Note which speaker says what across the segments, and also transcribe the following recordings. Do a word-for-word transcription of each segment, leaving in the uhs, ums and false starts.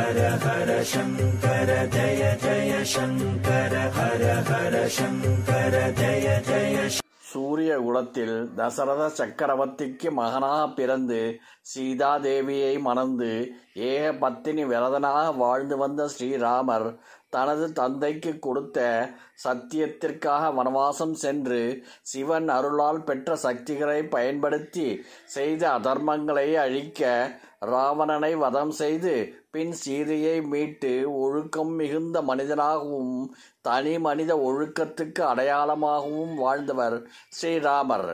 Speaker 1: ஹர ஹர சங்கர ஜய ஜய சங்கர ஹர ஹர சங்கர ஜய ஜய.
Speaker 2: சூரிய குலத்தில் தசரத சக்கரவர்த்திக்கு மகனாக பிறந்து சீதாதேவியை மணந்து ஏக பத்தினி விரதனாக வாழ்ந்து வந்த ஸ்ரீராமர் தனது தந்தைக்கு கொடுத்த சத்தியத்திற்காக வனவாசம் சென்று சிவன் அருளால் பெற்ற சக்திகளை பயன்படுத்தி செய்த அதர்மங்களை அழிக்க ராவணனை வதம் செய்து பின் சீதையை மீட்டு ஒழுக்கம் மிகுந்த மனிதனாகவும் தனி மனித ஒழுக்கத்துக்கு அடையாளமாகவும் வாழ்ந்தவர் ஸ்ரீராமர்.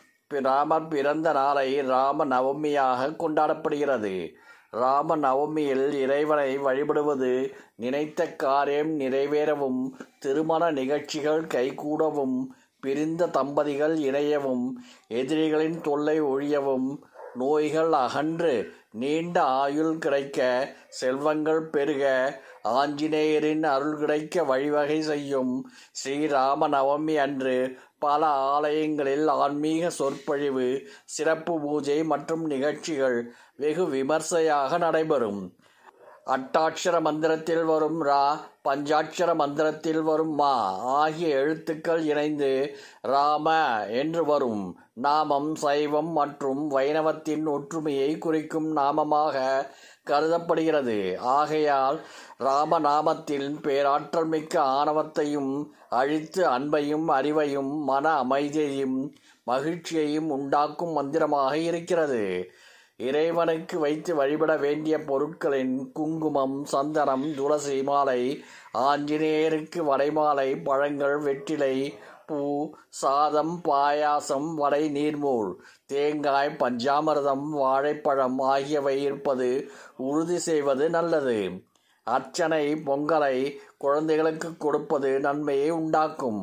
Speaker 2: ராமர் பிறந்த நாளை ராம நவமியாக கொண்டாடப்படுகிறது. ராம நவமியில் இறைவனை வழிபடுவது நினைத்த காரியம் நிறைவேறவும், திருமண நிகழ்ச்சிகள் கைகூடவும், பிரிந்த தம்பதிகள் இணையவும், எதிரிகளின் தொல்லை ஒழியவும், நோய்கள் அகன்று நீண்ட ஆயுள் கிடைக்க, செல்வங்கள் பெருக, ஆஞ்சநேயரின் அருள் கிடைக்க வழிவகை செய்யும் ஸ்ரீராம நவமி அன்று பல ஆலயங்களில் ஆன்மீக சொற்பொழிவு, சிறப்பு பூஜை மற்றும் நிகழ்ச்சிகள் வெகு விமர்சையாக நடைபெறும். அட்டாட்சர மந்திரத்தில் வரும் ரா, பஞ்சாட்சர மந்திரத்தில் வரும் மா ஆகிய எழுத்துக்கள் இணைந்து ராம என்று வரும் நாமம் சைவம் மற்றும் வைணவத்தின் ஒற்றுமையை குறிக்கும் நாமமாக கருதப்படுகிறது. ஆகையால் ராமநாமத்தில் பேராற்றல் மிக்க ஆணவத்தையும் அழித்து அன்பையும் அறிவையும் மன அமைதியையும் மகிழ்ச்சியையும் உண்டாக்கும் மந்திரமாக இருக்கிறது. இறைவனுக்கு வைத்து வழிபட வேண்டிய பொருட்களின் குங்குமம், சந்தனம், துளசி மாலை, ஆஞ்சநேயருக்கு வடைமாலை, பழங்கள், வெற்றிலை, பூ, சாதம், பாயாசம், வடை, நீர்மூழ், தேங்காய், பஞ்சாமிர்தம், வாழைப்பழம் ஆகியவை இருப்பது உறுதி செய்வது நல்லது. அர்ச்சனை பொங்கலை குழந்தைகளுக்கு கொடுப்பது நன்மையை உண்டாக்கும்.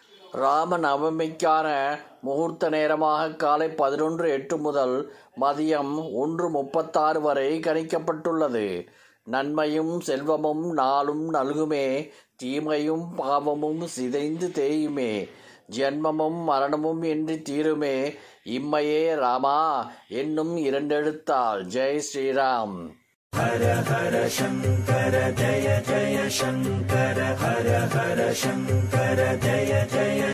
Speaker 2: ராம நவமிக்கான முகூர்த்த நேரமாக காலை பதினொன்று எட்டு முதல் மதியம் ஒன்று முப்பத்தாறு வரை கணிக்கப்பட்டுள்ளது. நன்மையும் செல்வமும் நாளும் நல்குமே, தீமையும் பாவமும் சிதைந்து தேயுமே, ஜென்மமும் மரணமும் இன்றி தீருமே, இம்மையே ராமா என்னும் இரண்டெழுத்தால். ஜெய் ஸ்ரீராம்.
Speaker 1: ஹர ஹர சங்கர ஜய ஜய சங்கர ஹர ஹர சங்கர ஜய ஜய